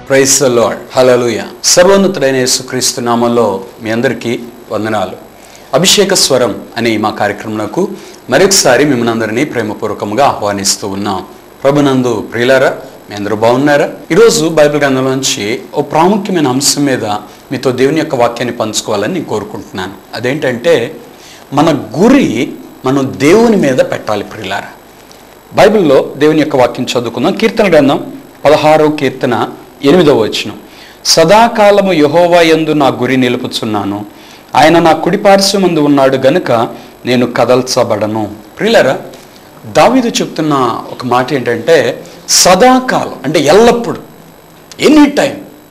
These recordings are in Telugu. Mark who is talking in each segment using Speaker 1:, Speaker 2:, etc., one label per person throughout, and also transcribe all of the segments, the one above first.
Speaker 1: Praise the lord. హల్లెలూయా. సర్వోన్నతుడైన యేసుక్రీస్తు నామములో మీ అందరికీ వందనాలు. అభిషేక స్వరం అనే మా కార్యక్రమంకు మరొకసారి మిమ్మల్ని అందరినీ ప్రేమపూర్వకంగా ఆహ్వానిస్తూ ఉన్నాం. ప్రభునందు ప్రియులారా, మీ అందరూ బాగున్నారా? ఈరోజు బైబిల్ గ్రంథంలోంచి ఓ ప్రాముఖ్యమైన అంశం మీద మీతో దేవుని యొక్క వాక్యాన్ని పంచుకోవాలని నేను కోరుకుంటున్నాను. అదేంటంటే మన గురి మనం దేవుని మీద పెట్టాలి. ప్రియులారా, బైబిల్లో దేవుని యొక్క వాక్యం చదువుకుందాం. కీర్తన గ్రంథం 16వ కీర్తన 8వ వచనం. సదాకాలము యెహోవా యందు నా గురి నిలుపుచున్నాను, ఆయన నా కుడి పార్శ్వమందు ఉన్నాడు గనుక నేను కదల్చబడను. ప్రియులారా, దావీదు చెప్తున్న ఒక మాట ఏంటంటే సదాకాలం అంటే ఎల్లప్పుడు, ఎనీ టైం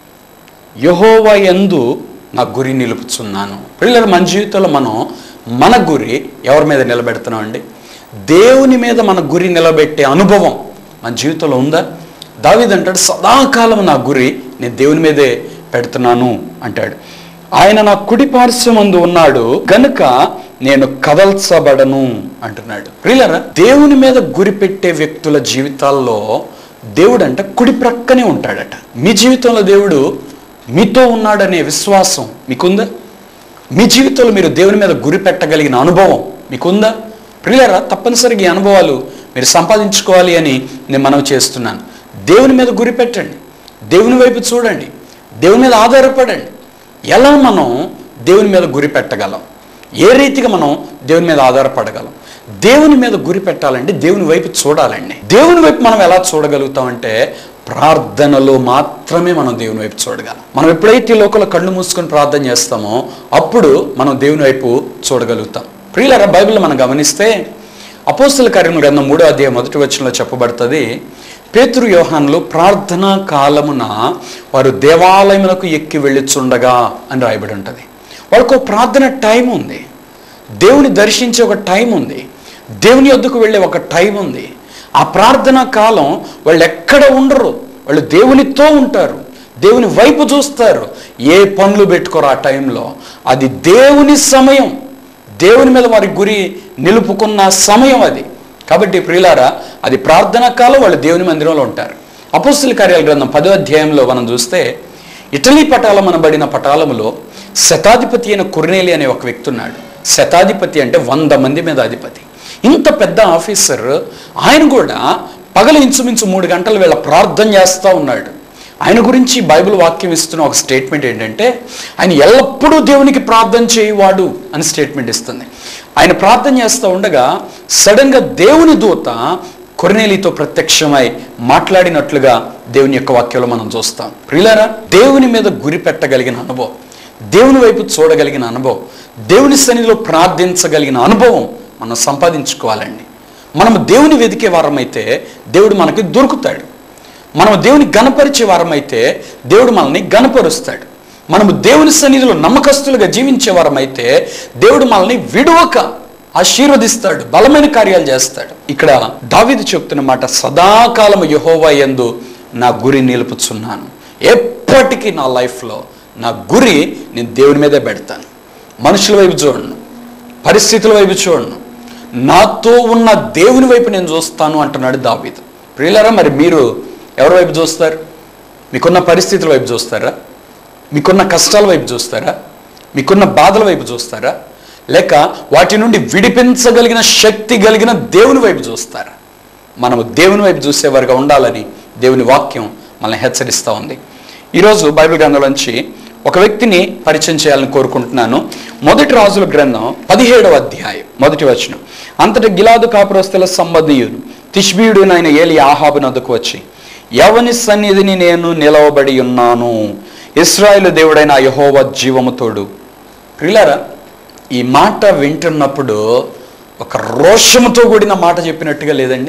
Speaker 1: యెహోవా యందు నా గురి నిలుపుచున్నాను. ప్రియులారా, మన జీవితంలో మనం మన గురి ఎవరి మీద నిలబెడుతున్నాం అండి? దేవుని మీద మన గురి నిలబెట్టే అనుభవం మన జీవితంలో ఉందా? దావీదు అంటాడు, సదాకాలం నా గురి నేను దేవుని మీదే పెడుతున్నాను అంటాడు. ఆయన నా కుడి పార్శ్వమందు ఉన్నాడు గనుక నేను కదల్చబడను అంటున్నాడు. ప్రియులారా, దేవుని మీద గురి పెట్టే వ్యక్తుల జీవితాల్లో దేవుడు అంట కుడి ప్రక్కనే ఉంటాడట. మీ జీవితంలో దేవుడు మీతో ఉన్నాడనే విశ్వాసం మీకుందా? మీ జీవితంలో మీరు దేవుని మీద గురి పెట్టగలిగిన అనుభవం మీకుందా? ప్రియులారా, తప్పనిసరిగా ఈ అనుభవాలు మీరు సంపాదించుకోవాలి అని నేను మనవి చేస్తున్నాను. దేవుని మీద గురి పెట్టండి, దేవుని వైపు చూడండి, దేవుని మీద ఆధారపడండి. ఎలా మనం దేవుని మీద గురి పెట్టగలం? ఏ రీతిగా మనం దేవుని మీద ఆధారపడగలం? దేవుని మీద గురి పెట్టాలంటే దేవుని వైపు చూడాలండి. దేవుని వైపు మనం ఎలా చూడగలుగుతామంటే ప్రార్థనలో మాత్రమే మనం దేవుని వైపు చూడగలం. మనం ఎప్పుడైతే ఈ లోకంలో కళ్ళు మూసుకొని ప్రార్థన చేస్తామో అప్పుడు మనం దేవుని వైపు చూడగలుగుతాం. ప్రియులారా, బైబిల్లో మనం గమనిస్తే అపోస్తల కార్యముల గ్రంథం 3వ అధ్యాయం 1వ వచనంలో చెప్పబడుతుంది, పేతురు యోహానులు ప్రార్థనా కాలమున వారు దేవాలయములకు ఎక్కి వెళ్ళుచుండగా అని రాయబడి ఉంటుంది. వాళ్ళకు ప్రార్థన టైం ఉంది, దేవుని దర్శించే ఒక టైం ఉంది, దేవుని యొద్దకు వెళ్ళే ఒక టైం ఉంది. ఆ ప్రార్థనా కాలం వాళ్ళు ఎక్కడ ఉండరు, వాళ్ళు దేవునితో ఉంటారు, దేవుని వైపు చూస్తారు, ఏ పనులు పెట్టుకోరు ఆ టైంలో. అది దేవుని సమయం, దేవుని మీద వారి గురి నిలుపుకున్న సమయం అది. కాబట్టి ప్రియులారా, అది ప్రార్థనా కాలం, వాళ్ళు దేవుని మందిరంలో ఉంటారు. అపోస్తల కార్యాల గ్రంథం 10వ అధ్యాయంలో మనం చూస్తే ఇటలీ పటాలం అనబడిన పటాలములో శతాధిపతి అయిన కొర్నేలి అనే ఒక వ్యక్తి ఉన్నాడు. శతాధిపతి అంటే 100 మంది మీద అధిపతి. ఇంత పెద్ద ఆఫీసర్ ఆయన కూడా పగలు ఇంచుమించు 3 గంటల వేళ ప్రార్థన చేస్తూ ఉన్నాడు. ఆయన గురించి బైబిల్ వాక్యం ఇస్తున్న ఒక స్టేట్మెంట్ ఏంటంటే ఆయన ఎల్లప్పుడూ దేవునికి ప్రార్థన చేయవాడు అని స్టేట్మెంట్ ఇస్తుంది. ఆయన ప్రార్థన చేస్తూ ఉండగా సడన్గా దేవుని దూత కొర్నేలితో ప్రత్యక్షమై మాట్లాడినట్లుగా దేవుని యొక్క వాక్యంలో మనం చూస్తాం. ప్రియులారా, దేవుని మీద గురి పెట్టగలిగిన అనుభవం, దేవుని వైపు చూడగలిగిన అనుభవం, దేవుని సన్నిధిలో ప్రార్థించగలిగిన అనుభవం మనం సంపాదించుకోవాలండి. మనము దేవుని వెతికే వారమైతే దేవుడు మనకి దొరుకుతాడు. మనం దేవుని గణపరిచే వారమైతే దేవుడు మనల్ని గణపరుస్తాడు. మనము దేవుని సన్నిధిలో నమ్మకస్తులుగా జీవించే వారమైతే దేవుడు మనల్ని విడువక ఆశీర్వదిస్తాడు, బలమైన కార్యాలు చేస్తాడు. ఇక్కడ దావీదు చెప్తున్న మాట, సదాకాలము యెహోవా యందు నా గురి నిలుపుచున్నాను. ఎప్పటికీ నా లైఫ్లో నా గురి నేను దేవుని మీదే పెడతాను. మనుషుల వైపు చూడను, పరిస్థితుల వైపు చూడను, నాతో ఉన్న దేవుని వైపు నేను చూస్తాను అంటున్నాడు దావీదు. ప్రియులారా, మరి మీరు ఎవరి వైపు చూస్తారు? మీకున్న పరిస్థితుల వైపు చూస్తారా? మీకున్న కష్టాల వైపు చూస్తారా? మీకున్న బాధల వైపు చూస్తారా? లేక వాటి నుండి విడిపించగలిగిన శక్తి కలిగిన దేవుని వైపు చూస్తారా? మనము దేవుని వైపు చూసేవారుగా ఉండాలని దేవుని వాక్యం మనల్ని హెచ్చరిస్తూ ఉంది. ఈరోజు బైబిల్ గ్రంథంలోంచి ఒక వ్యక్తిని పరిచయం చేయాలని కోరుకుంటున్నాను. 1 రాజుల గ్రంథం 17వ అధ్యాయం 1వ వచనం. అంతటా గిలాదు కాపురస్తుల సంబంధీయుడు తిష్బీయుడునైన ఏలి ఆహాబు నద్దకు వచ్చి, ఎవని సన్నిధిని నేను నిలవబడి ఉన్నాను, ఇశ్రాయేలు దేవుడైన యెహోవా జీవము తోడు. ప్రియులారా, ఈ మాట వింటున్నప్పుడు ఒక రోషముతో కూడిన మాట చెప్పినట్టుగా లేదండి?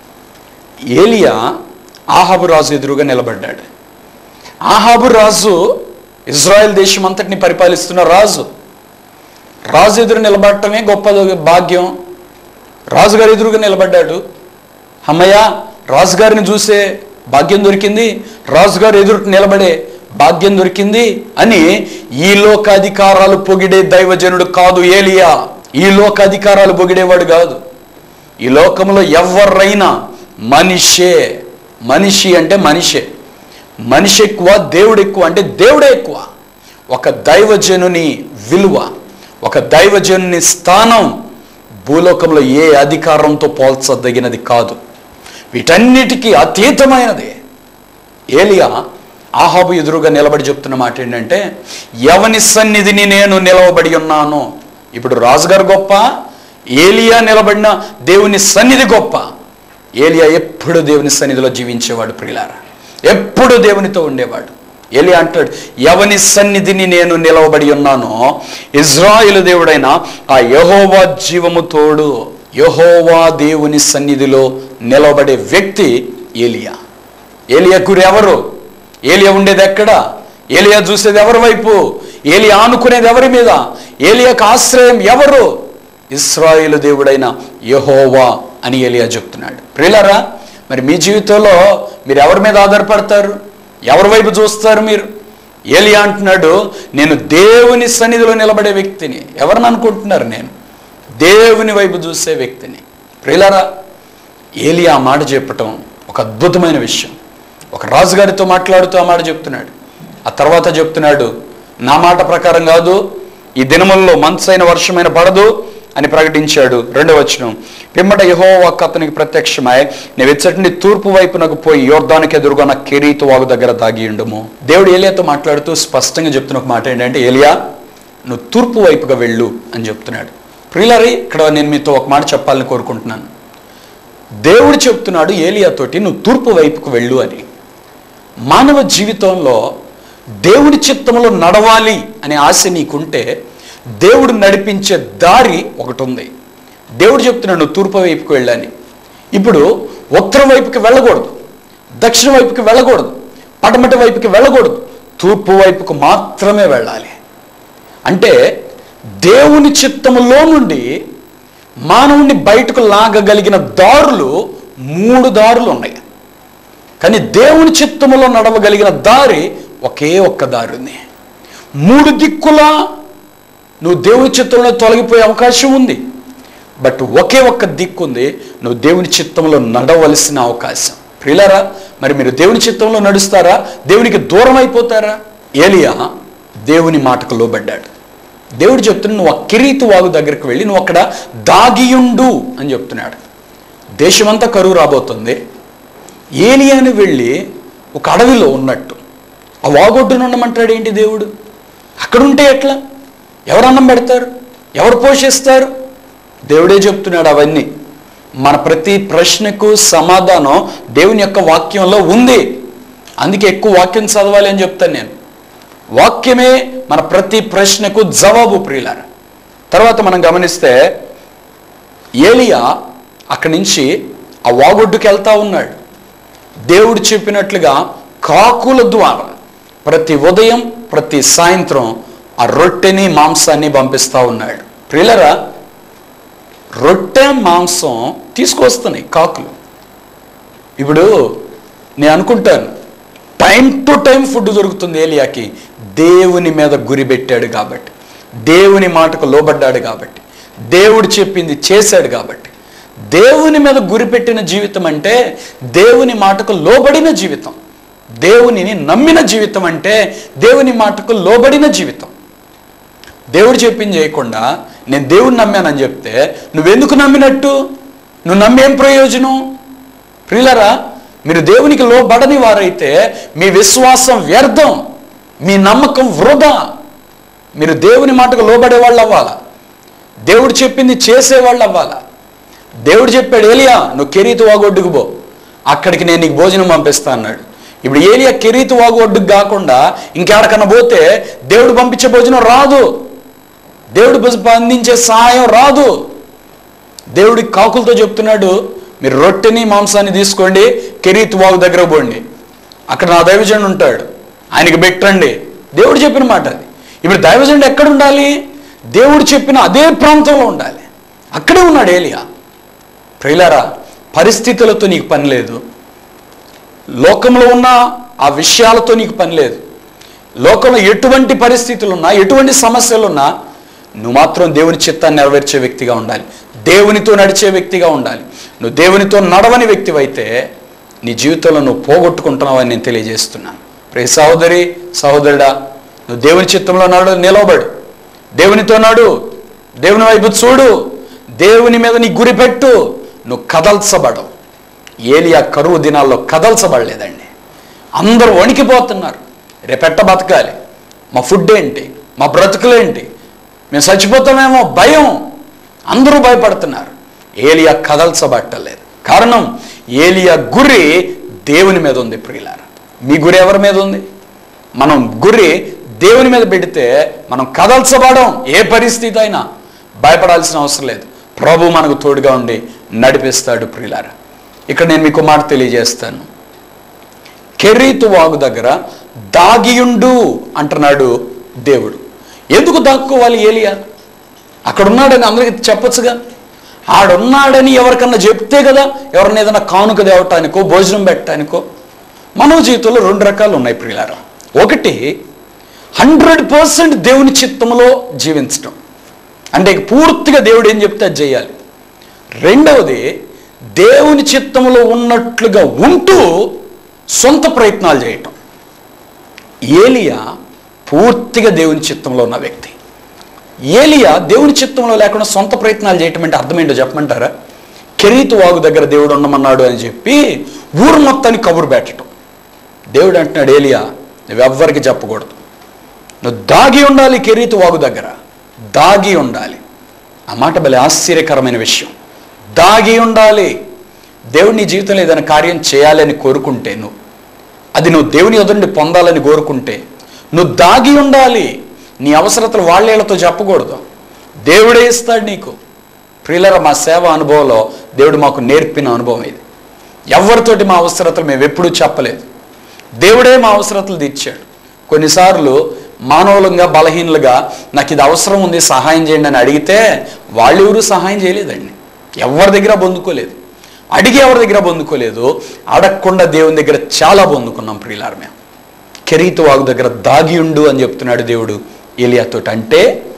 Speaker 1: ఏలియా ఆహాబు రాజు ఎదురుగా నిలబడ్డాడు. ఆహాబు రాజు ఇజ్రాయెల్ దేశం అంతటిని పరిపాలిస్తున్న రాజు. రాజు ఎదురు నిలబడటమే గొప్ప భాగ్యం. రాజుగారి ఎదురుగా నిలబడ్డాడు. అమ్మయ్య, రాజుగారిని చూసే భాగ్యం దొరికింది, రాజుగారు ఎదురు నిలబడే భాగ్యం దొరికింది అని ఈ లోక అధికారాలు పొగిడే దైవజనుడు కాదు ఏలియా. ఈ లోక అధికారాలు పొగిడేవాడు కాదు. ఈ లోకంలో ఎవరైనా మనిషే, మనిషి అంటే మనిషే, మనిషి ఎక్కువ, దేవుడు ఎక్కువ అంటే దేవుడే ఎక్కువ. ఒక దైవజనుని విలువ, ఒక దైవజనుని స్థానం భూలోకంలో ఏ అధికారంతో పోల్చదగినది కాదు. వీటన్నిటికీ అతీతమైనది. ఏలియా ఆహాబు ఎదురుగా నిలబడి చెప్తున్న మాట ఏంటంటే, ఎవని సన్నిధిని నేను నిలవబడి ఉన్నాను. ఇప్పుడు రాజుగారు గొప్ప, ఏలియా నిలబడిన దేవుని సన్నిధి గొప్ప. ఏలియా ఎప్పుడు దేవుని సన్నిధిలో జీవించేవాడు ప్రియులారా, ఎప్పుడు దేవునితో ఉండేవాడు. ఏలియా అంటాడు, ఎవని సన్నిధిని నేను నిలవబడి ఉన్నానో ఇజ్రాయేలు దేవుడైన ఆ యెహోవా జీవము తోడు. యెహోవా దేవుని సన్నిధిలో నిలబడే వ్యక్తి ఏలియా. ఏలియా గురి ఎవరు? ఏలియా ఉండేది ఎక్కడ? ఏలియా చూసేది ఎవరి వైపు? ఏలియా ఆనుకునేది ఎవరి మీద? ఏలియాకు ఆశ్రయం ఎవరు? ఇశ్రాయేలు దేవుడైన యెహోవా అని ఏలియా చెప్తున్నాడు. ప్రియులారా, మరి మీ జీవితంలో మీరు ఎవరి మీద ఆధారపడతారు? ఎవరి వైపు చూస్తారు మీరు? ఏలియా అంటున్నాడు, నేను దేవుని సన్నిధిలో నిలబడే వ్యక్తిని. ఎవరిని అనుకుంటున్నారు? నేను దేవుని వైపు చూసే వ్యక్తిని. ప్రియులారా, ఏలియా ఆ మాట చెప్పటం ఒక అద్భుతమైన విషయం. ఒక రాజుగారితో మాట్లాడుతూ ఆ మాట చెప్తున్నాడు. ఆ తర్వాత చెప్తున్నాడు, నా మాట ప్రకారం కాదు, ఈ దినములలో మంచైన వర్షమైన పడదు అని ప్రకటించాడు. 2వ వచనం, పిమ్మట యెహోవా అతనికి ప్రత్యక్షమై, నీవు ఇచ్చటి తూర్పు వైపునకు పోయి యోర్దానికి ఎదురుగా నా కెరీతు వాగు దగ్గర దాగి ఉండుము. దేవుడు ఏలియాతో మాట్లాడుతూ స్పష్టంగా చెప్తున్న ఒక మాట ఏంటంటే, ఏలియా నువ్వు తూర్పు వైపుగా వెళ్ళు అని చెప్తున్నాడు. ప్రియులారా, ఇక్కడ నేను మీతో ఒక మాట చెప్పాలని కోరుకుంటున్నాను. దేవుడు చెప్తున్నాడు ఏలియాతోటి, నువ్వు తూర్పు వైపుకు వెళ్ళు అని. మానవ జీవితంలో దేవుడి చిత్తంలో నడవాలి అనే ఆశ నీకుంటే దేవుడు నడిపించే దారి ఒకటి ఉంది. దేవుడు చెప్తున్నాడు నువ్వు తూర్పు వైపుకి వెళ్ళని. ఇప్పుడు ఉత్తరం వైపుకి వెళ్ళకూడదు, దక్షిణ వైపుకి వెళ్ళకూడదు, పడమటి వైపుకి వెళ్ళకూడదు, తూర్పు వైపుకు మాత్రమే వెళ్ళాలి. అంటే దేవుని చిత్తములో నుండి మానవుని బయటకు లాగగలిగిన దారులు 3 దారులు ఉన్నాయి. కానీ దేవుని చిత్తములో నడవగలిగిన దారి ఒకే ఒక్క దారి ఉంది. 3 దిక్కులా నువ్వు దేవుని చిత్తంలో తొలగిపోయే అవకాశం ఉంది. బట్ ఒకే ఒక్క దిక్కు ఉంది, నువ్వు దేవుని చిత్తంలో నడవలసిన అవకాశం. ప్రియులారా, మరి మీరు దేవుని చిత్తంలో నడుస్తారా? దేవునికి దూరం అయిపోతారా? ఏలియా దేవుని మాటకు లోబడ్డాడు. దేవుడు చెప్తున్నాడు, నువ్వు ఆ కెరీతు వాగు దగ్గరికి వెళ్ళి నువ్వు అక్కడ దాగియుండు అని చెప్తున్నాడు. దేశమంతా కరువు రాబోతుంది. ఏలియాని వెళ్ళి ఒక అడవిలో ఉన్నట్టు ఆ వాగొడ్డున ఉండమంటాడు. ఏంటి దేవుడు? అక్కడుంటే ఎట్లా? ఎవరు అన్నం పెడతారు? ఎవరు పోషిస్తారు? దేవుడే చెప్తున్నాడు అవన్నీ. మన ప్రతి ప్రశ్నకు సమాధానం దేవుని యొక్క వాక్యంలో ఉంది. అందుకే ఎక్కువ వాక్యం చదవాలి అని చెప్తాను నేను. వాక్యమే మన ప్రతి ప్రశ్నకు జవాబు ప్రియులారా. తర్వాత మనం గమనిస్తే ఏలియా అక్కడి నుంచి ఆ వాగొడ్డుకి వెళ్తా ఉన్నాడు. దేవుడు చెప్పినట్లుగా కాకుల ద్వారా ప్రతి ఉదయం ప్రతి సాయంత్రం ఆ రొట్టెని మాంసాన్ని పంపిస్తూ ఉన్నాడు. ప్రియులారా, రొట్టె మాంసం తీసుకొస్తున్నాయి కాకులు. ఇప్పుడు నేను అనుకుంటాను, టైం టు టైం ఫుడ్ దొరుకుతుంది ఏలియాకి. దేవుని మీద గురి పెట్టాడు కాబట్టి, దేవుని మాటకు లోబడ్డాడు కాబట్టి, దేవుడు చెప్పింది చేశాడు కాబట్టి. దేవుని మీద గురిపెట్టిన జీవితం అంటే దేవుని మాటకు లోబడిన జీవితం. దేవునిని నమ్మిన జీవితం అంటే దేవుని మాటకు లోబడిన జీవితం. దేవుడు చెప్పింది చేయకుండా నేను దేవుడిని నమ్మానని చెప్తే నువ్వెందుకు నమ్మినట్టు? నువ్వు నమ్మేం ప్రయోజనం? ప్రియులారా, మీరు దేవునికి లోబడని వారైతే మీ విశ్వాసం వ్యర్థం, మీ నమ్మకం వృధా. మీరు దేవుని మాటకు లోబడే వాళ్ళు అవ్వాలా, దేవుడు చెప్పింది చేసేవాళ్ళు అవ్వాలా. దేవుడు చెప్పాడు, ఏలియా నువ్వు కెరీతు వాగు ఒడ్డుకు పో, అక్కడికి నేను నీకు భోజనం పంపిస్తా అన్నాడు. ఇప్పుడు ఏలియా కెరీతు వాగు ఒడ్డుకు కాకుండా ఇంకెక్కడికన్నా పోతే దేవుడు పంపించే భోజనం రాదు, దేవుడు అందించే సహాయం రాదు. దేవుడికి కాకులతో చెప్తున్నాడు, మీరు రొట్టెని మాంసాన్ని తీసుకోండి, కెరీతు వాగు దగ్గర పోండి, అక్కడ నా దైవజనుడు ఉంటాడు, ఆయనకి పెట్టండి. దేవుడు చెప్పిన మాట అది. ఇప్పుడు దైవజనుడు ఎక్కడ ఉండాలి? దేవుడు చెప్పిన అదే ప్రాంతంలో ఉండాలి. అక్కడే ఉన్నాడు ఏలియా. ప్రియులారా, పరిస్థితులతో నీకు పని లేదు, లోకంలో ఉన్న ఆ విషయాలతో నీకు పని లేదు. లోకంలో ఎటువంటి పరిస్థితులు ఉన్నా, ఎటువంటి సమస్యలు ఉన్నా, నువ్వు మాత్రం దేవుని చిత్తాన్ని నెరవేర్చే వ్యక్తిగా ఉండాలి, దేవునితో నడిచే వ్యక్తిగా ఉండాలి. నువ్వు దేవునితో నడవని వ్యక్తివైతే నీ జీవితంలో నువ్వు పోగొట్టుకుంటున్నావని నేను తెలియజేస్తున్నాను. ప్రియ సహోదరి సహోదరుడా, నువ్వు దేవుని చిత్తంలో నిలవబడు, దేవునితో నాడు, దేవుని వైపు చూడు, దేవుని మీద నీ గురి పెట్టు, నువ్వు కదల్చబడవు. ఏలియా కరువు దినాల్లో కదల్చబడలేదండి. అందరూ వణికిపోతున్నారు. రేపెట్ట బతకాలి, మా ఫుడ్ ఏంటి, మా బ్రతుకులేంటి, మేము చచ్చిపోతామేమో భయం, అందరూ భయపడుతున్నారు. ఏలియా కదల్చబట్టలేదు. కారణం ఏలియా గురి దేవుని మీద ఉంది. ప్రియులారా, మీ గురి ఎవరి మీద ఉంది? మనం గురి దేవుని మీద పెడితే మనం కదల్చబడం. ఏ పరిస్థితి అయినా భయపడాల్సిన అవసరం లేదు. ప్రభు మనకు తోడుగా ఉండి నడిపిస్తాడు. ప్రియులారా, ఇక్కడ నేను మీకు మాట తెలియజేస్తాను. కెరీతు వాగు దగ్గర దాగియుండు అంటున్నాడు దేవుడు. ఎందుకు దాక్కోవాలి ఏలియా? అక్కడ ఉన్నాడని అందరికీ చెప్పొచ్చుగా. ఆడున్నాడని ఎవరికన్నా చెప్తే కదా ఎవరిని ఏదైనా కానుక తేవటానికో భోజనం పెట్టడానికో. మనవ జీవితంలో 2 రకాలు ఉన్నాయి ప్రియులారా. ఒకటి 100% దేవుని చిత్తంలో జీవించటం, అంటే పూర్తిగా దేవుడు ఏం చెప్తే అది చేయాలి. రెండవది దేవుని చిత్తంలో ఉన్నట్లుగా ఉంటూ సొంత ప్రయత్నాలు చేయటం. ఏలియా పూర్తిగా దేవుని చిత్తంలో ఉన్న వ్యక్తి. ఏలియా దేవుని చిత్తంలో లేకుండా సొంత ప్రయత్నాలు చేయటం అంటే అర్థం ఏంటో చెప్పమంటారా? కెరీతు వాగు దగ్గర దేవుడు ఉండమన్నాడు అని చెప్పి ఊరు మొత్తానికి కబురు పెట్టడం. దేవుడు అంటున్నాడు, ఏలియా నువ్వెవ్వరికి చెప్పకూడదు, నువ్వు దాగి ఉండాలి, కెరీతు వాగు దగ్గర దాగి ఉండాలి. ఆ మాట భలే ఆశ్చర్యకరమైన విషయం. దాగి ఉండాలి. దేవుడు నీ జీవితంలో ఏదైనా కార్యం చేయాలని కోరుకుంటే, నువ్వు దేవుని ఎదురుండి పొందాలని కోరుకుంటే నువ్వు దాగి ఉండాలి. నీ అవసరతలు వాళ్ళతో చెప్పకూడదు, దేవుడే ఇస్తాడు నీకు. ప్రియులారా, మా సేవ అనుభవంలో దేవుడు మాకు నేర్పిన అనుభవం ఇది. ఎవరితోటి మా అవసరతలు మేము ఎప్పుడూ చెప్పలేదు, దేవుడే మా అవసరతలు తీర్చాడు. కొన్నిసార్లు మానవులంగా బలహీనులుగా నాకు ఇది అవసరం ఉంది సహాయం చేయండి అని అడిగితే వాళ్ళు ఎవరు సహాయం చేయలేదండి. ఎవరి దగ్గర పొందుకోలేదు, అడిగి ఎవరి దగ్గర పొందుకోలేదు. అడగకుండా దేవుని దగ్గర చాలా పొందుకున్నాం ప్రియులారా. మేము కెరీతు వాగు దగ్గర దాగి ఉండు అని చెప్తున్నాడు దేవుడు ఏలియాతో. అంటే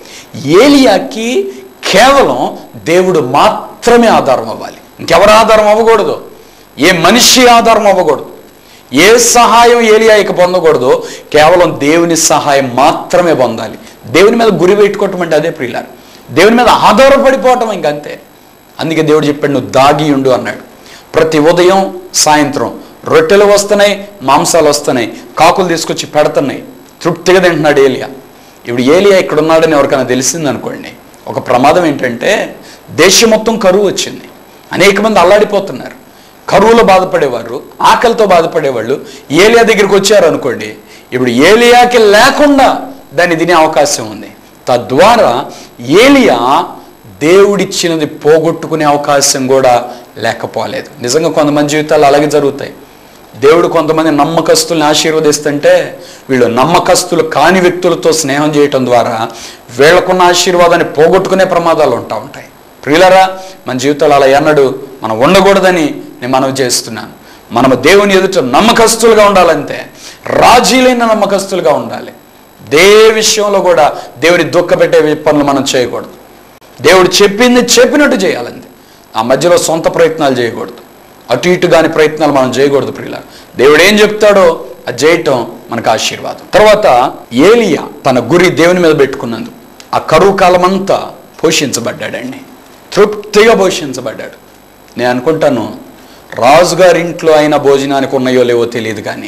Speaker 1: ఏలియాకి కేవలం దేవుడు మాత్రమే ఆధారం అవ్వాలి, ఇంకెవరు ఆధారం అవ్వకూడదు, ఏ మనిషి ఆధారం అవ్వకూడదు, ఏ సహాయం ఏలియా ఇక పొందకూడదు, కేవలం దేవుని సహాయం మాత్రమే పొందాలి. దేవుని మీద గురి పెట్టుకోవటం అంటే అదే ప్రియులారా, దేవుని మీద ఆధారపడిపోవటం ఇంకంతే. అందుకే దేవుడు చెప్పాడు, నువ్వు దాగి ఉండు అన్నాడు. ప్రతి ఉదయం సాయంత్రం రొట్టెలు వస్తున్నాయి, మాంసాలు వస్తున్నాయి, కాకులు తీసుకొచ్చి పెడుతున్నాయి, తృప్తిగా తింటున్నాడు ఏలియా. ఇప్పుడు ఏలియా ఇక్కడ ఉన్నాడని ఎవరికైనా తెలిసిందనుకోండి, ఒక ప్రమాదం ఏంటంటే దేశం మొత్తం కరువు వచ్చింది, అనేక మంది అల్లాడిపోతున్నారు. కరువులో బాధపడేవారు, ఆకలితో బాధపడేవాళ్ళు ఏలియా దగ్గరికి వచ్చారు అనుకోండి, ఇప్పుడు ఏలియాకి లేకుండా దాన్ని తినే అవకాశం ఉంది. తద్వారా ఏలియా దేవుడిచ్చినది పోగొట్టుకునే అవకాశం కూడా లేకపోలేదు. నిజంగా కొంతమంది జీవితాలు అలాగే జరుగుతాయి. దేవుడు కొంతమంది నమ్మకస్తుల్ని ఆశీర్వదిస్తుంటే వీళ్ళు నమ్మకస్తులు కాని వ్యక్తులతో స్నేహం చేయటం ద్వారా వీళ్ళకున్న ఆశీర్వాదాన్ని పోగొట్టుకునే ప్రమాదాలు ఉంటాయి. ప్రియులారా, మన జీవితాలు అలా ఎన్నడూ మనం ఉండకూడదని నేను మనవి చేస్తున్నాను. మనము దేవుని ఎదుట నమ్మకస్తులుగా ఉండాలంటే, రాజీలైన నమ్మకస్తులుగా ఉండాలి. దే విషయంలో కూడా దేవుని దుఃఖపెట్టే పనులు మనం చేయకూడదు. దేవుడు చెప్పింది చెప్పినట్టు చేయాలంతే. ఆ మధ్యలో సొంత ప్రయత్నాలు చేయకూడదు, అటు ఇటు కాని ప్రయత్నాలు మనం చేయకూడదు. ప్రియుల, దేవుడు ఏం చెప్తాడో అది చేయటం మనకు ఆశీర్వాదం. తర్వాత ఏలియా తన గురి దేవుని మీద పెట్టుకున్నందుకు ఆ కరువు కాలం అంతా పోషించబడ్డాడండి, తృప్తిగా పోషించబడ్డాడు. నేను అనుకుంటాను రాజుగారి ఇంట్లో అయిన భోజనానికి ఉన్నాయో లేవో తెలియదు, కానీ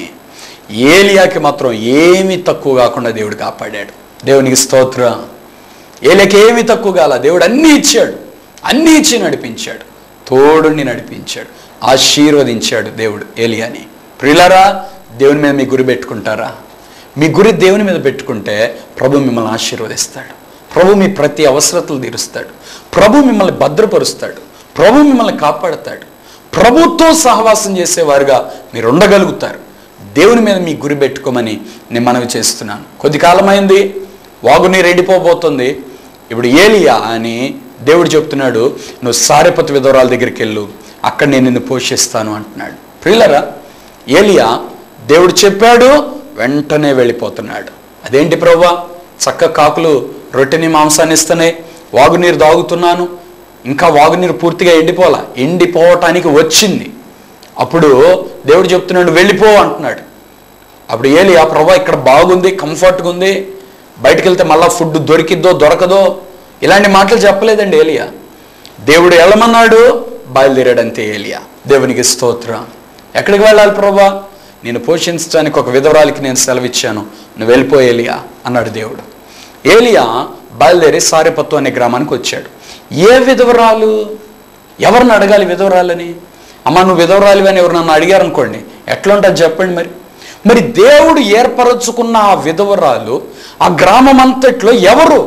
Speaker 1: ఏలియాకి మాత్రం ఏమీ తక్కువ కాకుండా దేవుడు కాపాడాడు. దేవునికి స్తోత్రం. ఏలియాకి ఏమీ తక్కువ కాల, దేవుడు అన్నీ ఇచ్చాడు, అన్నీ ఇచ్చి నడిపించాడు, తోడుని నడిపించాడు, ఆశీర్వదించాడు దేవుడు ఏలియాని. ప్రియులారా, దేవుని మీద మీ గురి పెట్టుకుంటారా? మీ గురి దేవుని మీద పెట్టుకుంటే ప్రభు మిమ్మల్ని ఆశీర్వదిస్తాడు, ప్రభు మీ ప్రతి అవసరతలు తీరుస్తాడు, ప్రభు మిమ్మల్ని భద్రపరుస్తాడు, ప్రభు మిమ్మల్ని కాపాడుతాడు. ప్రభుతో సహవాసం చేసేవారుగా మీరు ఉండగలుగుతారు. దేవుని మీద మీ గురి పెట్టుకోమని నేను మనవి చేస్తున్నాను. కొద్ది కాలమైంది, వాగు నీరు ఎండిపోబోతుంది. ఇప్పుడు ఏలియా అని దేవుడు చెప్తున్నాడు, నువ్వు సారెపతు విధవరాల దగ్గరికి వెళ్ళు, అక్కడ నేను నిన్ను పోషిస్తాను అంటున్నాడు. ప్రియులరా, ఏలియా దేవుడు చెప్పాడు, వెంటనే వెళ్ళిపోతున్నాడు. అదేంటి ప్రభువా, చక్క కాకులు రొట్టెని మాంసాన్ని ఇస్తున్నాయి, వాగునీరు తాగుతున్నాను, ఇంకా వాగునీరు పూర్తిగా ఎండిపోవటానికి వచ్చింది. అప్పుడు దేవుడు చెప్తున్నాడు, వెళ్ళిపో అంటున్నాడు. అప్పుడు ఏలియా, ప్రభా ఇక్కడ బాగుంది, కంఫర్ట్గా ఉంది, బయటకు వెళ్తే మళ్ళీ ఫుడ్ దొరికిద్దో దొరకదో ఇలాంటి మాటలు చెప్పలేదండి ఏలియా. దేవుడు వెళ్ళమన్నాడు, బయలుదేరాడంతే ఏలియా. దేవునికి స్తోత్రం. ఎక్కడికి వెళ్ళాలి ప్రభా? నేను పోషించడానికి ఒక విధవరాలికి నేను సెలవిచ్చాను, నువ్వు వెళ్ళిపో ఏలియా అన్నాడు దేవుడు. ఏలియా బయలుదేరి సారెపత్తు అనే గ్రామానికి వచ్చాడు. ఏ విధవరాలు? ఎవరిని అడగాలి విధవరాలని? అమ్మ నువ్వు విధవరాలివి అని ఎవరు నన్ను అడిగారు అనుకోండి, ఎట్లా ఉంటుంది చెప్పండి. మరి దేవుడు ఏర్పరచుకున్న ఆ విధవరాలు ఆ గ్రామం అంతట్లో ఎవరు?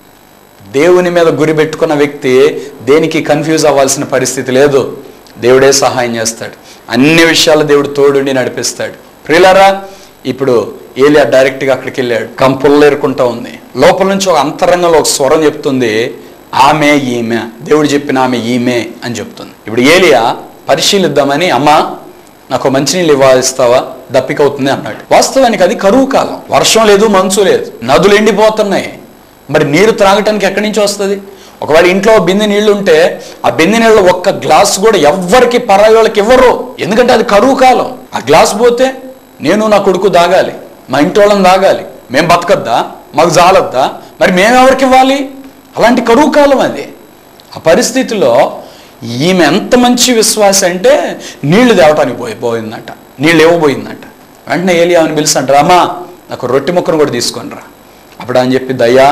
Speaker 1: దేవుని మీద గురి పెట్టుకున్న వ్యక్తి దేనికి కన్ఫ్యూజ్ అవ్వాల్సిన పరిస్థితి లేదు. దేవుడే సహాయం చేస్తాడు. అన్ని విషయాలు దేవుడు తోడుండి నడిపిస్తాడు. ప్రియులారా, ఇప్పుడు ఏలియా డైరెక్ట్గా అక్కడికి వెళ్ళాడు. కంపుల్లో ఎరుకుంటా ఉంది. లోపల నుంచి ఒక అంతరంగంలో ఒక స్వరం చెప్తుంది, ఆమె ఈమె. దేవుడు చెప్పిన ఆమె ఈమె అని చెప్తుంది. ఇప్పుడు ఏలియా పరిశీలిద్దామని, అమ్మా నాకు మంచినీళ్ళు ఇస్తావా, దప్పిక అవుతుంది అన్నాడు. వాస్తవానికి అది కరువు కాలం, వర్షం లేదు, మంచు లేదు, నదులు ఎండిపోతున్నాయి. మరి నీరు త్రాగటానికి ఎక్కడి నుంచి వస్తుంది? ఒకవేళ ఇంట్లో బిందె నీళ్లు ఉంటే ఆ బిందె నీళ్ళు ఒక్క గ్లాస్ కూడా ఎవ్వరికి పరాయి వాళ్ళకి ఇవ్వరు, ఎందుకంటే అది కరువు కాలం. ఆ గ్లాస్ పోతే నేను నా కొడుకు దాగాలి, మా ఇంటి వాళ్ళని దాగాలి, మేము బతకద్దా, మాకు జాలద్దా, మరి మేము ఎవరికి ఇవ్వాలి? అలాంటి కరువు కాలం అది. ఆ పరిస్థితిలో ఈమె ఎంత మంచి విశ్వాసం అంటే నీళ్లు తేవటానికి పోయిందట, నీళ్ళు ఇవ్వబోయిందట. వెంటనే ఏలియాని పిలిచి అంటారు, అమ్మా నాకు రొట్టె ముక్కను కూడా తీసుకొని రా. అప్పుడు అని చెప్పి, దయ్యా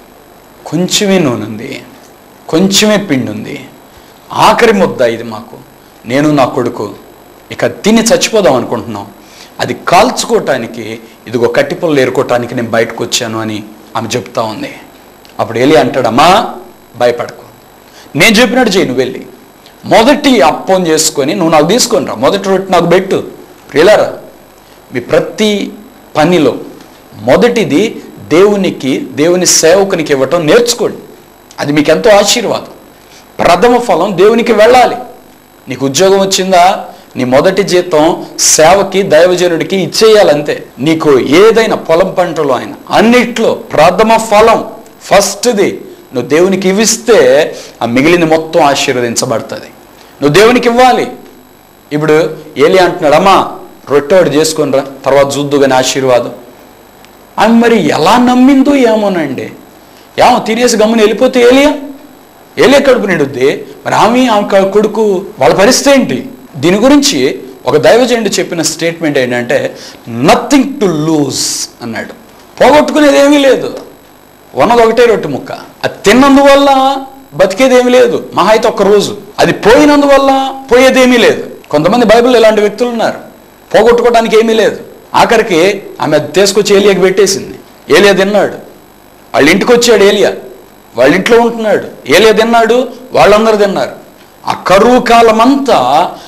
Speaker 1: కొంచెమే నూనె ఉంది, కొంచెమే పిండి ఉంది, ఆఖరి ముద్ద ఇది మాకు, నేను నా కొడుకు ఇక తిని చచ్చిపోదాం అనుకుంటున్నాం, అది కాల్చుకోవటానికి ఇదిగో కట్టిపొల్లు ఏరుకోవటానికి నేను బయటకు వచ్చాను అని ఆమె చెప్తా ఉంది. అప్పుడు ఏలియా అంటాడు, అమ్మా భయపడకు, నేను చెప్పినట్టు చేయి, నువ్వు వెళ్ళి మొదటి అప్పం చేసుకొని నువ్వు నాకు తీసుకొని రా, మొదటి రొట్టె నాకు పెట్టు. ప్రియులారా, మీ ప్రతి పనిలో మొదటిది దేవుని సేవకునికి ఇవ్వటం నేర్చుకోండి. అది మీకు ఎంతో ఆశీర్వాదం. ప్రథమ ఫలం దేవునికి వెళ్ళాలి. నీకు ఉద్యోగం వచ్చిందా, నీ మొదటి జీతం సేవకి, దైవజనుడికి ఇచ్చేయాలంతే. నీకు ఏదైనా పొలం పంటలో అయినా అన్నిట్లో ప్రథమ ఫలం ఫస్ట్ది నువ్వు దేవునికి ఇవ్విస్తే ఆ మిగిలిన మొత్తం ఆశీర్వదించబడుతుంది. నువ్వు దేవునికి ఇవ్వాలి. ఇప్పుడు ఏలియా అంటున్నాడు, అమ్మా రొట్టెవాడు చేసుకొని రా, తర్వాత చూద్దు కానీ ఆశీర్వాదం. ఆమె మరి ఎలా నమ్మిందో ఏమోనండి. ఏమో తినేసి గమ్మున వెళ్ళిపోతే ఏలియా కడుపు నిండుద్ది, మరి ఆమె కొడుకు వాళ్ళ పరిస్థితి ఏంటి? దీని గురించి ఒక దైవజనుడు చెప్పిన స్టేట్మెంట్ ఏంటంటే, నథింగ్ టు లూజ్ అన్నాడు. పోగొట్టుకునేది ఏమీ లేదు, ఉన్నది ఒకటే రొట్టె ముక్క. అది తిన్నందువల్ల బతికేదేమీ లేదు, మహా అయితే ఒక్క రోజు. అది పోయినందువల్ల పోయేదేమీ లేదు. కొంతమంది బైబిల్లో ఇలాంటి వ్యక్తులు ఉన్నారు, పోగొట్టుకోవడానికి ఏమీ లేదు. ఆఖరికి ఆమె తీసుకొచ్చి ఏలియాకి పెట్టేసింది. ఏలియా తిన్నాడు, వాళ్ళ ఇంటికి వచ్చాడు ఏలియా, వాళ్ళ ఇంట్లో ఉంటున్నాడు. ఏలియా తిన్నాడు, వాళ్ళందరూ తిన్నారు. ఆ కరువు కాలం అంతా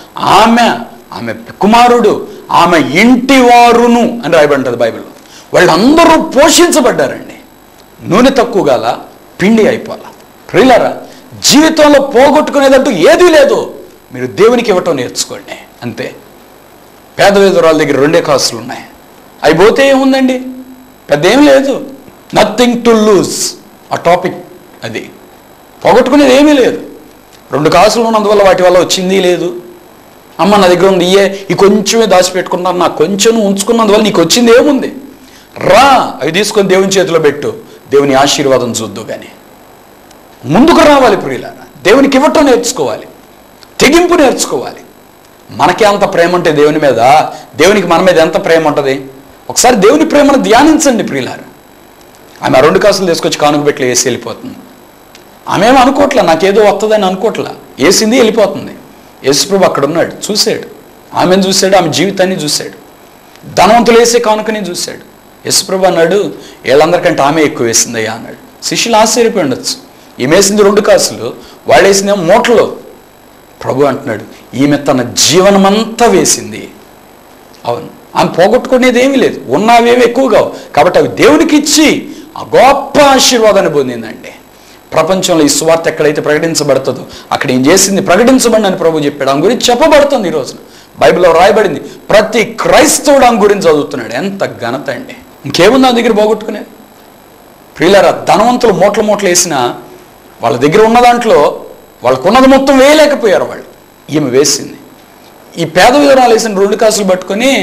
Speaker 1: ఆమె కుమారుడు, ఆమె ఇంటి వారును అని రాయబడింది బైబిల్లో. వాళ్ళందరూ పోషించబడ్డారండి. నూనె తక్కువ గాల, పిండి అయిపోలా. ప్రియులారా, జీవితంలో పోగొట్టుకునేదంటూ ఏదీ లేదు. మీరు దేవునికి ఇవ్వటం నేర్చుకోండి అంతే. పేద విధవరాల దగ్గర 2 కాసులు ఉన్నాయి, అవి పోతే ఏముందండి, పెద్ద ఏం లేదు. నథింగ్ టు లూజ్ ఆ టాపిక్. అది పోగొట్టుకునేది ఏమీ లేదు. 2 కాసులు ఉన్నందువల్ల వాటి వల్ల వచ్చింది లేదు. అమ్మ నా దగ్గర ఉంది, ఈ కొంచెమే దాచిపెట్టుకున్నాను, నాకు కొంచెం ఉంచుకున్నందువల్ల నీకు వచ్చింది ఏముంది, రా అవి తీసుకొని దేవుని చేతిలో పెట్టు, దేవుని ఆశీర్వాదం చూద్దు. కానీ ముందుకు రావాలి ప్రియులారా, దేవునికి ఇవ్వటం నేర్చుకోవాలి, తెగింపు నేర్చుకోవాలి. మనకే అంత ప్రేమ ఉంటే దేవుని మీద, దేవునికి మన మీద ఎంత ప్రేమ ఉంటుంది? ఒకసారి దేవుని ప్రేమను ధ్యానించండి ప్రియులారా. ఆమె 2 కాసులు తీసుకొచ్చి కానుక పెట్టి వేసి వెళ్ళిపోతుంది. ఆమె ఏమో అనుకోవట్లా, నాకేదో వస్తుందని అనుకోవట్లా, వేసింది వెళ్ళిపోతుంది. యేసుప్రభు అక్కడ ఉన్నాడు, చూశాడు, ఆమెను చూశాడు, ఆమె జీవితాన్ని చూశాడు, ధనవంతులు వేసే కానుకని చూశాడు. యేసుప్రభు అన్నాడు, వీళ్ళందరికంటే ఆమె ఎక్కువ వేసిందయ్యా అన్నాడు. శిష్యులు ఆశ్చర్యపోయి ఉండొచ్చు, ఈమె వేసింది 2 కాసులు, వాళ్ళు వేసిందేమో మూటలో. ప్రభు అంటున్నాడు, ఈమె తన జీవనమంతా వేసింది. అవును, ఆమె పోగొట్టుకునేది ఏమీ లేదు, ఉన్నవేమి ఎక్కువ కావు, కాబట్టి అవి దేవునికి ఇచ్చి ఆ గొప్ప ఆశీర్వాదాన్ని పొందిందండి. ప్రపంచంలో ఈ సువార్త ఎక్కడైతే ప్రకటించబడుతుందో అక్కడ ఏం చేసింది ప్రకటించబడి అని ప్రభు చెప్పాడు. ఆమె గురించి చెప్పబడుతుంది. ఈ రోజున బైబిల్లో రాయబడింది, ప్రతి క్రైస్తవుడు ఆమె గురించి చదువుతున్నాడు. ఎంత ఘనత అండి! ఇంకేముంది ఆ దగ్గర పోగొట్టుకునేది? ప్రియులారా, ధనవంతులు మూటలు వేసిన వాళ్ళ దగ్గర ఉన్న దాంట్లో వాళ్ళకున్నది మొత్తం వేయలేకపోయారు వాళ్ళు. ఈమె వేసింది. ఈ పేద విధవరాలు వేసిన 2 కాసులు పట్టుకొని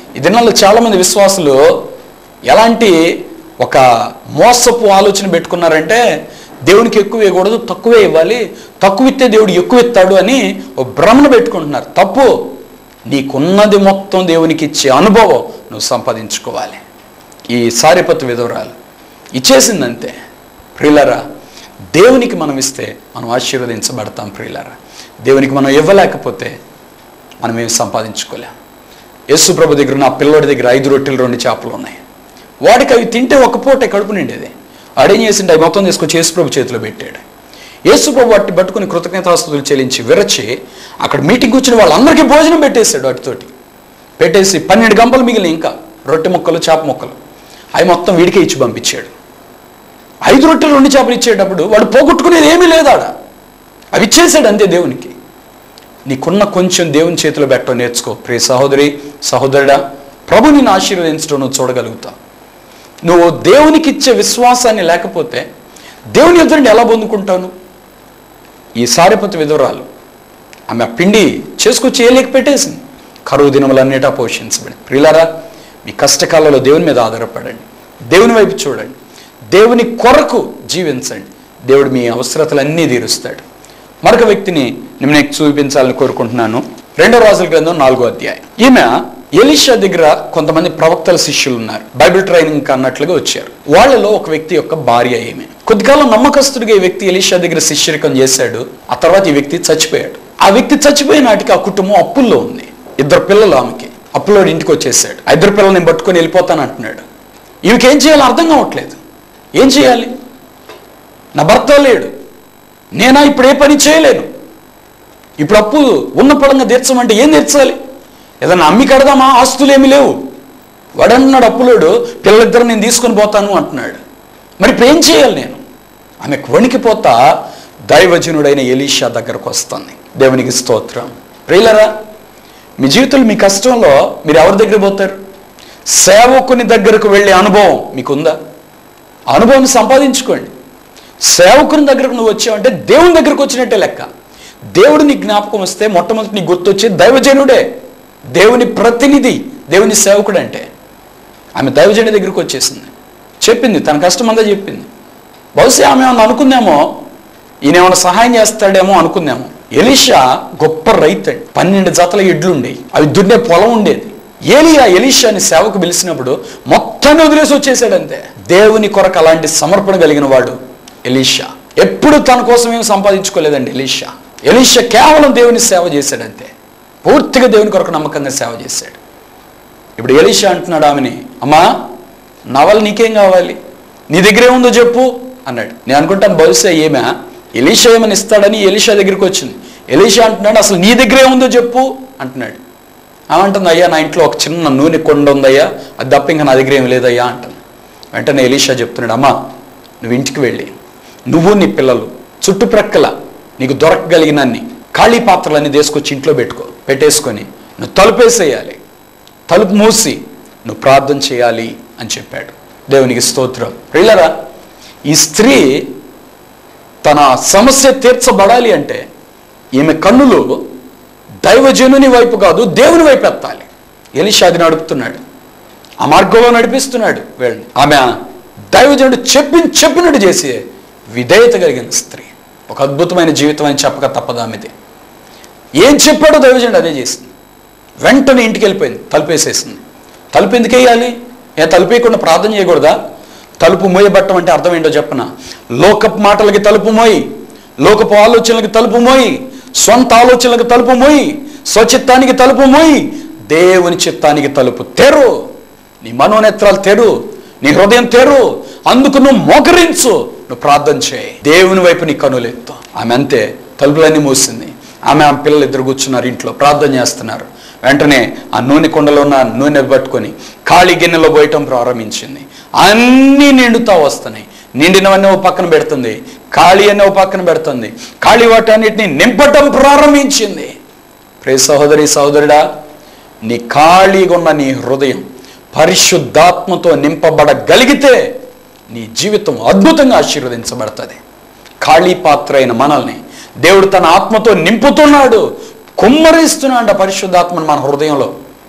Speaker 1: ఈ దినాల్లో చాలామంది విశ్వాసులు ఎలాంటి ఒక మోసపు ఆలోచన పెట్టుకున్నారంటే దేవునికి ఎక్కువ ఇవ్వకూడదు, తక్కువే ఇవ్వాలి, తక్కువ ఇస్తే దేవుడు ఎక్కువ ఇస్తాడు అని ఒక భ్రమణ పెట్టుకుంటున్నారు. తప్పు. నీకున్నది మొత్తం దేవునికి ఇచ్చే అనుభవం నువ్వు సంపాదించుకోవాలి. ఈ సారెపతు విధవరాలు ఇచ్చేసిందంతే. ప్రియులారా, దేవునికి మనం ఇస్తే మనం ఆశీర్వదించబడతాం. ప్రియులారా, దేవునికి మనం ఇవ్వలేకపోతే మనం ఏమి సంపాదించుకోలేం. యేసు ప్రభు దగ్గర నా పిల్లోడి దగ్గర 5 రొట్టెలు 2 చేపలు ఉన్నాయి. వాడికి అవి తింటే ఒక పూట కడుపు నిండేది. ఆడేం చేసిండు, అవి మొత్తం తీసుకొచ్చి యేసు ప్రభు చేతిలో పెట్టాడు. యేసు ప్రభు వాటిని పట్టుకుని కృతజ్ఞతాస్తుతులు చెల్లించి విరచి అక్కడ మీటింగ్ కూర్చుని వాళ్ళందరికీ భోజనం పెట్టేశాడు. వాటితోటి పెట్టేసి 12 గంపలు మిగిలిన ఇంకా రొట్టె ముక్కలు చేప ముక్కలు అవి మొత్తం వీడికే ఇచ్చి పంపించాడు. 5 రొట్టెలు 2 చేపలు ఇచ్చేటప్పుడు వాడు పోగొట్టుకునేది ఏమీ లేదు. ఆడ అవి ఇచ్చేసాడు అంతే దేవునికి. నీకున్న కొంచెం దేవుని చేతిలో పెట్టడం నేర్చుకో. ప్రియ సహోదరి సహోదరుడా, ప్రభు నిన్ను ఆశీర్వదించడం నువ్వు చూడగలుగుతావు. నువ్వు దేవునికి ఇచ్చే విశ్వాసాన్ని లేకపోతే దేవుని ఎదురుని ఎలా పొందుకుంటావు? ఈ సారెపతు విధవరాలు ఆమె పిండి చేసుకొచ్చి ఏలేక పెట్టేసింది. కరువు దినములన్నిటా పోషించబడి. ప్రియులారా, మీ కష్టకాలంలో దేవుని మీద ఆధారపడండి, దేవుని వైపు చూడండి, దేవుని కొరకు జీవించండి. దేవుడు మీ అవసరతలన్నీ తీరుస్తాడు. మరొక వ్యక్తిని నేను చూపించాలని కోరుకుంటున్నాను. 2 రాజుల గ్రంథం 4వ అధ్యాయం. ఈమె ఎలీషా దగ్గర కొంతమంది ప్రవక్తల శిష్యులు ఉన్నారు. బైబిల్ ట్రైనింగ్ అన్నట్లుగా వచ్చారు. వాళ్ళలో ఒక వ్యక్తి యొక్క భార్య ఈమె. కొద్దికాలం నమ్మకస్తుడిగా ఈ వ్యక్తి ఎలీషా దగ్గర శిష్యరికం చేశాడు. ఆ తర్వాత ఈ వ్యక్తి చచ్చిపోయాడు. ఆ వ్యక్తి చచ్చిపోయిన నాటికి ఆ కుటుంబం అప్పుల్లో ఉంది. 2 పిల్లలు ఆమెకి. అప్పులో ఇంటికి వచ్చేసాడు. 2 పిల్లలు నేను పట్టుకొని వెళ్ళిపోతాను అంటున్నాడు. ఈమెకి ఏం చేయాలో అర్థం కావట్లేదు. ఏం చేయాలి? నా భర్త లేడు, నేనా ఇప్పుడు ఏ పని చేయలేను, ఇప్పుడు అప్పు ఉన్న పడంగా తీర్చమంటే ఏం తీర్చాలి? ఏదన్నా అమ్మి కడదామా? ఆస్తులు ఏమీ లేవు. వాడు అంటున్నాడు అప్పులోడు, పిల్లలిద్దరు నేను తీసుకొని పోతాను అంటున్నాడు. మరి ఇప్పుడు ఏం చేయాలి నేను? ఆమెకు వణికిపోతా దైవజనుడైన ఎలీషా దగ్గరకు వస్తుంది. దేవునికి స్తోత్రం. ప్రియులారా, మీ జీవితంలో మీ కష్టంలో మీరు ఎవరి దగ్గర పోతారు? సేవకుని దగ్గరకు వెళ్ళే అనుభవం మీకుందా? అనుభవం సంపాదించుకోండి. సేవకుని దగ్గరకు నువ్వు వచ్చావంటే దేవుని దగ్గరకు వచ్చినట్టే లెక్క. దేవుడు నీ జ్ఞాపకం వస్తే మొట్టమొదటి నీ గుర్తొచ్చే దైవజనుడే, దేవుని ప్రతినిధి, దేవుని సేవకుడు. అంటే ఆమె దైవజనుడి దగ్గరికి వచ్చేసింది. చెప్పింది, తన కష్టం అంతా చెప్పింది. బహుశా ఆమె ఏమన్నా అనుకుందేమో, ఈయన ఏమైనా సహాయం చేస్తాడేమో అనుకుందేమో. ఎలీషా గొప్ప రైతు. 12 జతల ఎడ్లు ఉండేవి, అవి దున్నే పొలం ఉండేది. ఎలీషాని సేవకు పిలిచినప్పుడు మొత్తాన్ని వదిలేసి వచ్చేసాడంతే. దేవుని కొరకు అలాంటి సమర్పణ కలిగిన వాడు ఎలీషా. ఎప్పుడు తన కోసం ఏం సంపాదించుకోలేదండి ఎలీషా కేవలం దేవుని సేవ చేశాడంతే. పూర్తిగా దేవుని కొరకు నమ్మకంగా సేవ చేశాడు. ఇప్పుడు ఎలీషా అంటున్నాడు ఆమెని, అమ్మా నా వల్ల నీకేం కావాలి, నీ దగ్గర ఏముందో చెప్పు అన్నాడు. నేను అనుకుంటాను బహుశా ఏమే ఎలీషా ఏమని ఇస్తాడని ఎలీషా దగ్గరికి వచ్చింది. ఎలీషా అంటున్నాడు, అసలు నీ దగ్గర ఏముందో చెప్పు అంటున్నాడు. ఆమంటుంది, అయ్యా నా ఇంట్లో ఒక చిన్న నూనె కొండ ఉందయ్యా, అది తప్ప ఇంకా నా దగ్గర ఏమి లేదయ్యా అంటుంది. వెంటనే ఎలీషా చెప్తున్నాడు, అమ్మా నువ్వు ఇంటికి వెళ్ళి నువ్వు నీ పిల్లలు చుట్టుప్రక్కల నీకు దొరకగలిగినన్ని ఖాళీ పాత్రలన్నీ తీసుకొచ్చి ఇంట్లో పెట్టేసుకొని నువ్వు తలుపేసేయాలి, తలుపు మూసి నువ్వు ప్రార్థన చేయాలి అని చెప్పాడు. దేవునికి స్తోత్రం. ప్రియులారా, ఈ స్త్రీ తన సమస్య తీర్చబడాలి అంటే ఈమె కన్నులు దైవజనుని వైపు కాదు దేవుని వైపు ఎత్తాలి. ఎలీషా అది నడుపుతున్నాడు, ఆ మార్గంలో నడిపిస్తున్నాడు వీళ్ళని. ఆమె దైవజనుడు చెప్పినట్టు చేసి విధేయత కలిగిన స్త్రీ. ఒక అద్భుతమైన జీవితం అని చెప్పక తప్పదు ఆమెది. ఏం చెప్పాడో దైవజనుడు అదే చేసింది. వెంటనే ఇంటికి వెళ్ళిపోయింది, తలుపేసేసింది. తలుపు ఎందుకు వేయాలి? తలుపు వేయకుండా ప్రార్థన చేయకూడదా? తలుపు మోయబట్టం అంటే అర్థం ఏంటో చెప్పనా? లోకపు మాటలకి తలుపు మోయి, లోకపు ఆలోచనలకి తలుపు మోయి, సొంత ఆలోచనలకు తలుపు మోయి, స్వచిత్తానికి తలుపు మోయి, దేవుని చిత్తానికి తలుపు తెరు. నీ మనోనేత్రాలు తెరు, నీ హృదయం తెరు. అందుకు నువ్వు మోకరించు, నువ్వు ప్రార్థన చేయి, దేవుని వైపు నీ కనులెత్తు. ఆమె అంతే, తలుపులన్నీ మూసింది. ఆమె పిల్లలు 2 కూర్చున్నారు ఇంట్లో, ప్రార్థన చేస్తున్నారు. వెంటనే ఆ నూనె కుండలో ఉన్న నూనె పట్టుకొని ఖాళీ గిన్నెలో పోయటం ప్రారంభించింది. అన్నీ నిండుతా వస్తున్నాయి. నిండినవన్నీ ఓ పక్కన పెడుతుంది, ఖాళీ అన్నీ ఓ పక్కన పెడుతుంది. ఖాళీ వాటన్నిటిని నింపటం ప్రారంభించింది. ప్రియ సహోదరి సహోదరుడా, నీ ఖాళీగా ఉన్న నీ హృదయం పరిశుద్ధాత్మతో నింపబడగలిగితే నీ జీవితం అద్భుతంగా ఆశీర్వదించబడుతుంది. ఖాళీ పాత్ర అయిన మనల్ని దేవుడు తన ఆత్మతో నింపుతున్నాడు, కుమ్మరిస్తున్నాడు పరిశుద్ధాత్మను మన హృదయంలో.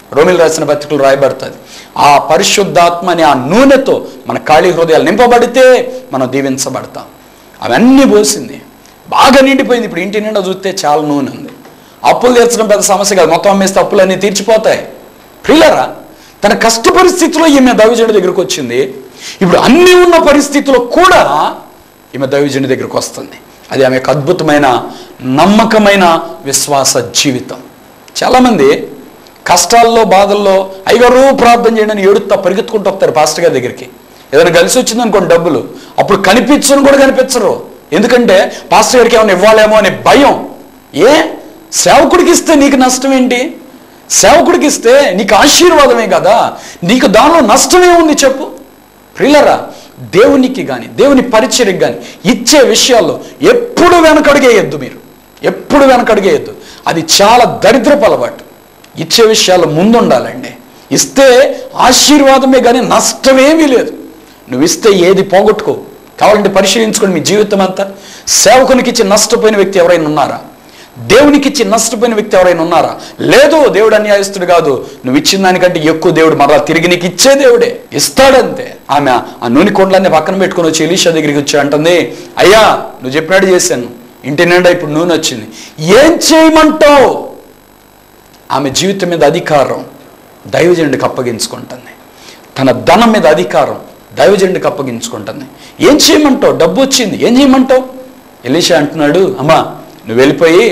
Speaker 1: రోమిల్ రాసిన పత్రికలు రాయబడుతుంది. ఆ పరిశుద్ధాత్మ అనే ఆ నూనెతో మన ఖాళీ హృదయాలు నింపబడితే మనం దీవించబడతాం. అవన్నీ పోసింది, బాగా నిండిపోయింది. ఇప్పుడు ఇంటి నిండా చూస్తే చాలా నూనె ఉంది. అప్పులు తీర్చడం పెద్ద సమస్య కాదు, మొత్తం అమ్మేస్తే అప్పులన్నీ తీర్చిపోతాయి. ప్రియులారా, తన కష్ట పరిస్థితిలో ఈమె దైవజనుడి దగ్గరకు వచ్చింది. ఇప్పుడు అన్నీ ఉన్న పరిస్థితిలో కూడా ఈమె దైవజనుడి దగ్గరకు వస్తుంది. అది ఆమె యొక్క అద్భుతమైన నమ్మకమైన విశ్వాస జీవితం. చాలామంది కష్టాల్లో బాధల్లో అయ్యగారు ప్రార్థన చేయండి అని ఏడుతా పరిగెత్తుకుంటూ వస్తారు పాస్టర్ గారి దగ్గరికి. ఏదైనా కలిసి వచ్చింది అనుకోండి డబ్బులు, అప్పుడు కనిపించను కూడా కనిపించరు. ఎందుకంటే పాస్టర్ గారికి ఏమైనా ఇవ్వాలేమో అనే భయం. సేవకుడికి ఇస్తే నీకు నష్టం ఏంటి? సేవకుడికి ఇస్తే నీకు ఆశీర్వాదమే కదా, నీకు దానిలో నష్టమే ఉంది చెప్పు. ప్రియులారా, దేవునికి కానీ దేవుని పరిచర్యకి కానీ ఇచ్చే విషయాల్లో ఎప్పుడు వెనకడుగేయద్దు. మీరు ఎప్పుడు వెనకడుగేయద్దు. అది చాలా దరిద్రపు అలవాటు. ఇచ్చే విషయాల్లో ముందుండాలండి. ఇస్తే ఆశీర్వాదమే కానీ నష్టమేమీ లేదు. నువ్వు ఇస్తే ఏది పోగొట్టుకో. కావాలంటే పరిశీలించుకోండి మీ జీవితం అంతా. సేవకునికి ఇచ్చి నష్టపోయిన వ్యక్తి ఎవరైనా ఉన్నారా? దేవునికి ఇచ్చి నష్టపోయిన వ్యక్తి ఎవరైనా ఉన్నారా? లేదు. దేవుడు అన్యాయస్తుడు కాదు. నువ్వు ఇచ్చిన దానికంటే ఎక్కువ దేవుడు మరలా తిరిగి నీకు ఇచ్చే దేవుడే, ఇస్తాడంతే. ఆమె ఆ నూనె కొండలన్నీ పక్కన పెట్టుకుని వచ్చి ఎలీషా దగ్గరికి వచ్చి అంటుంది, అయ్యా నువ్వు చెప్పినట్టు చేశాను, ఇంటి నిండా ఇప్పుడు నూనె వచ్చింది, ఏం చేయమంటావు? ఆమె జీవితం మీద అధికారం దైవజనుడికి అప్పగించుకుంటుంది. తన ధనం మీద అధికారం దైవజనుడికి అప్పగించుకుంటుంది. ఏం చేయమంటావు? డబ్బు వచ్చింది, ఏం చేయమంటావు? ఎలీషా అంటున్నాడు, అమ్మా నువ్వు వెళ్ళిపోయి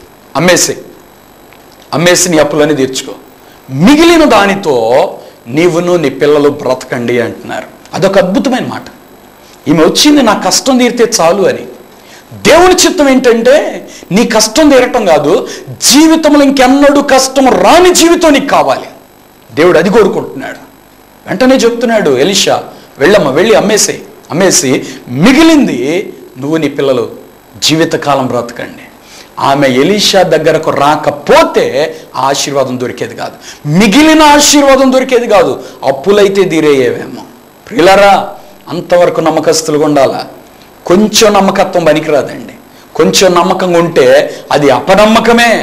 Speaker 1: అమ్మేసి నీ అప్పులన్నీ తీర్చుకో, మిగిలిన దానితో నీవును నీ పిల్లలు బ్రతకండి అంటున్నారు. అదొక అద్భుతమైన మాట. ఈమె వచ్చింది నా కష్టం తీరితే చాలు అని. దేవుని చిత్తం ఏంటంటే నీ కష్టం తీరటం కాదు, జీవితంలో ఇంకెన్నడూ కష్టం రాని జీవితం నీకు కావాలి. దేవుడు అది కోరుకుంటున్నాడు. వెంటనే చెప్తున్నాడు, ఎలీషా వెళ్ళమ్మా, వెళ్ళి అమ్మేసి మిగిలింది నువ్వు నీ పిల్లలు జీవితకాలం బ్రతకండి. ఆమె ఎలీషా దగ్గరకు రాకపోతే ఆ ఆశీర్వాదం దొరికేది కాదు, మిగిలిన ఆశీర్వాదం దొరికేది కాదు, అప్పులైతే తీరేయేవేమో. ప్రియులారా, అంతవరకు నమ్మకస్తులుగా ఉండాలా. కొంచెం నమ్మకత్వం పనికిరాదండి. కొంచెం నమ్మకంగా ఉంటే అది అపనమ్మకమే.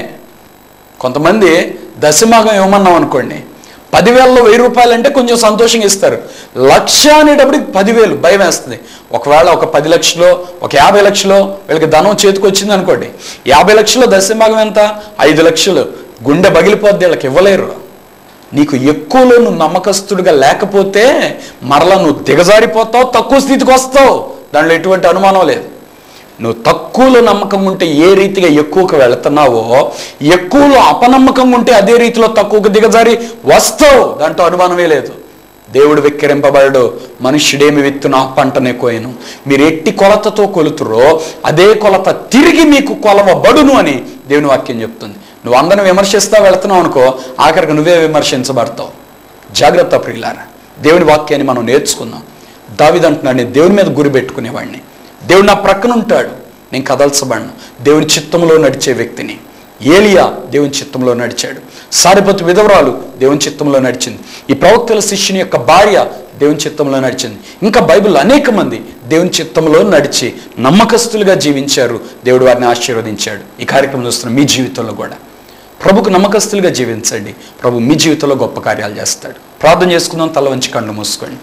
Speaker 1: కొంతమంది దశమాగం ఇవ్వమన్నాం అనుకోండి, 10,000లో 1,000 రూపాయలు అంటే కొంచెం సంతోషంగా ఇస్తారు. 1,00,000 అనేటప్పటికి 10,000 భయం వేస్తుంది. ఒకవేళ ఒక 10 లక్షలు, ఒక 50 లక్షలు వీళ్ళకి ధనం చేతికి వచ్చింది అనుకోండి, 50 లక్షలు దశమాగం ఎంత? 5 లక్షలు. గుండె పగిలిపోద్ది, వీళ్ళకి ఇవ్వలేరు. నీకు ఎక్కువలో నువ్వు నమ్మకస్తుడిగా లేకపోతే మరలా నువ్వు దిగజారిపోతావు, తక్కువ స్థితికి వస్తావు. దాంట్లో ఎటువంటి అనుమానం లేదు. నువ్వు తక్కువలో నమ్మకం ఉంటే ఏ రీతిగా ఎక్కువకు వెళుతున్నావో, ఎక్కువలో అపనమ్మకంగా ఉంటే అదే రీతిలో తక్కువకు దిగజారి వస్తావు. దాంట్లో అనుమానమే లేదు. దేవుడు వెక్కిరింపబడడు, మనుష్యుడేమి విత్తునా పంటనే కోయను. మీరు ఎట్టి కొలతతో కొలుతురో అదే కొలత తిరిగి మీకు కొలవబడును అని దేవుని వాక్యం చెప్తుంది. నువ్వు అందరిని విమర్శిస్తా వెళుతున్నావు అనుకో, ఆఖరికి నువ్వే విమర్శించబడతావు. జాగ్రత్త ప్రియులారా, దేవుని వాక్యాన్ని మనం నేర్చుకుందాం. దావీదు అంటున్నాడు, నేను దేవుని మీద గురి పెట్టుకునేవాడిని, దేవుడు నా ప్రక్కన ఉంటాడు, నేను కదల్చబడను. దేవుని చిత్తంలో నడిచే వ్యక్తిని. ఏలియా దేవుని చిత్తంలో నడిచాడు. సారెపతు విధవరాలు దేవుని చిత్తంలో నడిచింది. ఈ ప్రవక్తల శిష్యుని యొక్క భార్య దేవుని చిత్తంలో నడిచింది. ఇంకా బైబిల్లో అనేక మంది దేవుని చిత్తంలో నడిచి నమ్మకస్తులుగా జీవించారు. దేవుడు వారిని ఆశీర్వదించాడు. ఈ కార్యక్రమం చూస్తున్న మీ జీవితంలో కూడా ప్రభుకు నమ్మకస్తులుగా జీవించండి. ప్రభు మీ జీవితంలో గొప్ప కార్యాలు చేస్తాడు. ప్రార్థన చేసుకుందాం. తల వంచి కళ్ళు మూసుకోండి.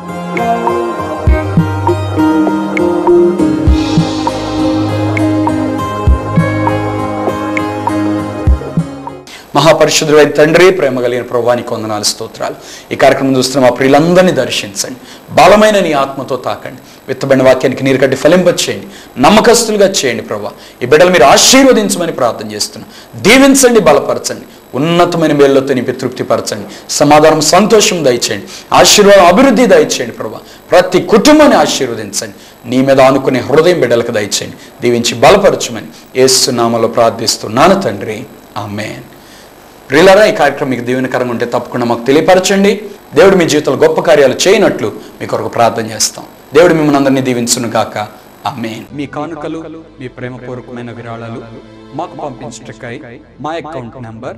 Speaker 1: మహాపరిశుద్ధుడైన తండ్రి, ప్రేమ కలిగిన ప్రభువానికి వందనాలు, స్తోత్రాలు. ఈ కార్యక్రమం చూస్తున్న మా ప్రియులందరినీ దర్శించండి. బలమైన నీ ఆత్మతో తాకండి. విత్తబడిన వాక్యానికి నీరు కట్టి ఫలింపచేయండి. నమ్మకస్తులుగా చేయండి ప్రభా. ఈ బిడ్డలు మీరు ఆశీర్వదించమని ప్రార్థన చేస్తున్నాం. దీవించండి, బలపరచండి, ఉన్నతమైన మేళ్ళతో నింపి తృప్తిపరచండి. సమాధానం, సంతోషం దయచేయండి. ఆశీర్వాదం, అభివృద్ధి దయచేయండి ప్రభా. ప్రతి కుటుంబాన్ని ఆశీర్వదించండి. నీ మీద ఆనుకునే హృదయం బిడ్డలకు దయచేయండి. దీవించి బలపరచమని యేసు నామములో ప్రార్థిస్తున్నాను తండ్రి, ఆమేన్. ప్రియులారా, ఈ కార్యక్రమం మీకు దీవెనకరంగా ఉంటే తప్పకుండా మాకు తెలియపరచండి. దేవుడు మీ జీవితంలో గొప్ప కార్యాలు చేయనట్లు మీ కొరకు ప్రార్థన చేస్తాం. దేవుడు మిమ్మల్ని అందరినీ దీవించును గాక, ఆమేన్. మీ కానుకలు, మీ ప్రేమపూర్వకమైన విరాళాలు మాకు పంపించటకై మా account number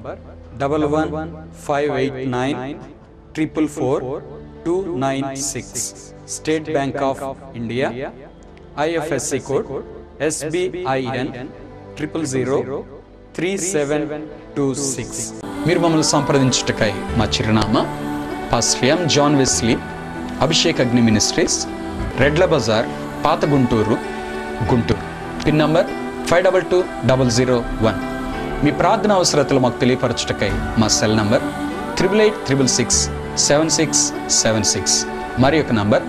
Speaker 1: 115894442996, State Bank of India, IFSC code SBIN 0003726. మీరు మమ్మల్ని సంప్రదించుటకై మా చిరునామా pastor M. John Wesley, Abhishek Agni ministries, Redla Bazaar, పాత గుంటూరు, గుంటూరు. Pin number 522001. మీ ప్రార్థన అవసరతలు మాకు తెలియపరచుటకై మా సెల్ నంబర్ 8836667676. మరి యొక్క నంబర్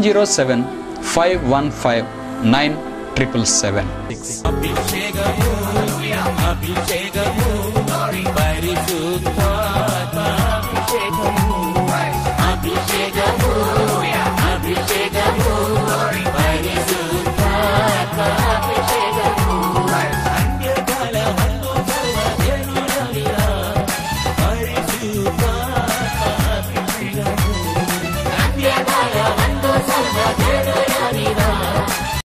Speaker 1: 707-515-9777.
Speaker 2: అభిషేకము పరిశుద్ధ